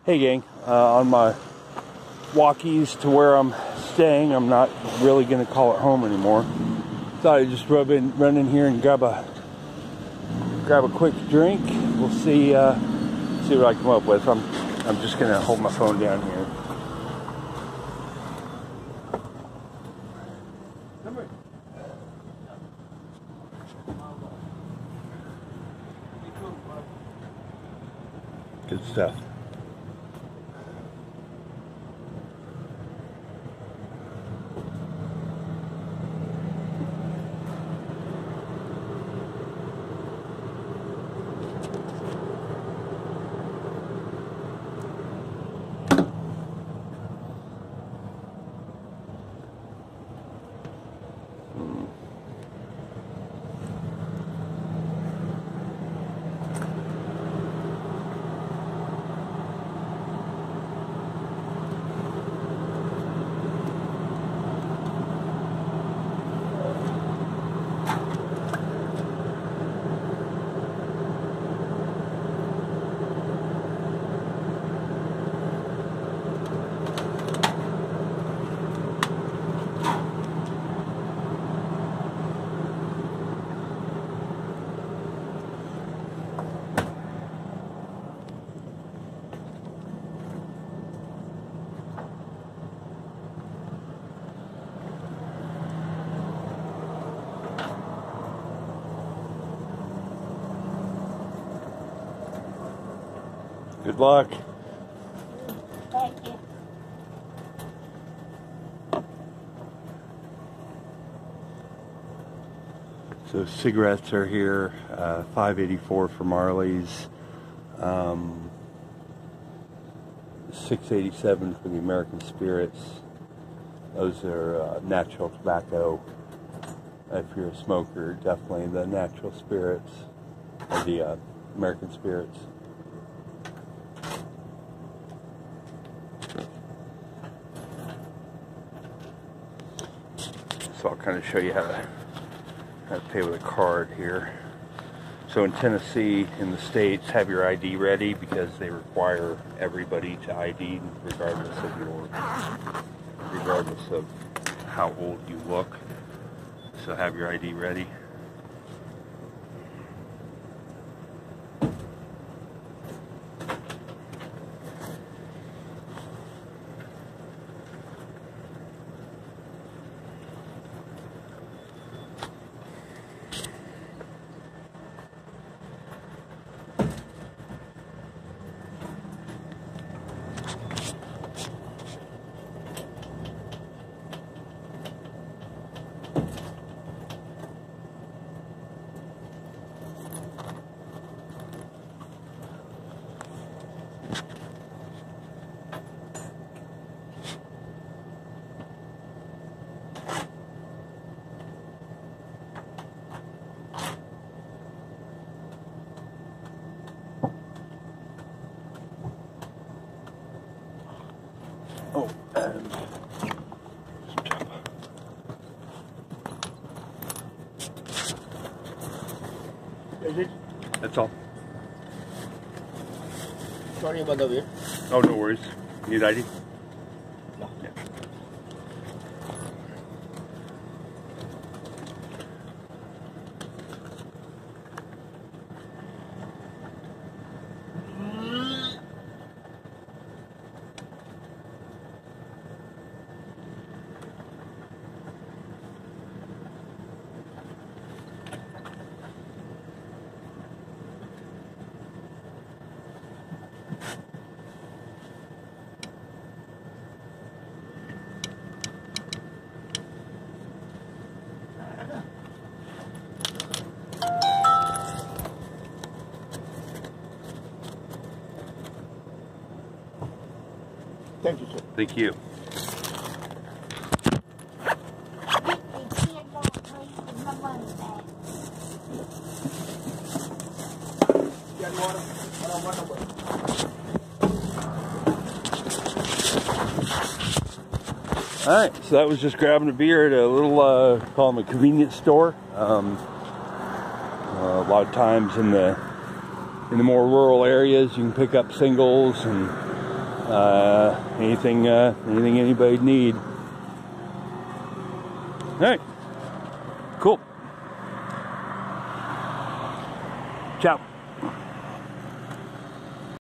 Hey gang, on my walkies to where I'm staying, I'm not really going to call it home anymore. Thought I'd just run in here and grab a quick drink. We'll see what I come up with. I'm just going to hold my phone down here. Good stuff. Good luck. Thank you. So cigarettes are here, $5.84 for Marley's, $6.87 for the American Spirits. Those are natural tobacco. If you're a smoker, definitely the natural spirits or the American Spirits. So I'll kind of show you how to pay with a card here. So in Tennessee, in the States, have your ID ready because they require everybody to ID regardless of how old you look. So have your ID ready. Oh, and that's all. Sorry about the wait. Oh, no worries. Need ID? No. Yeah. Thank you, sir. Thank you. Alright, so that was just grabbing a beer at a little, call them a convenience store. A lot of times in the more rural areas, you can pick up singles and Anything anybody'd need. All right, cool. Ciao.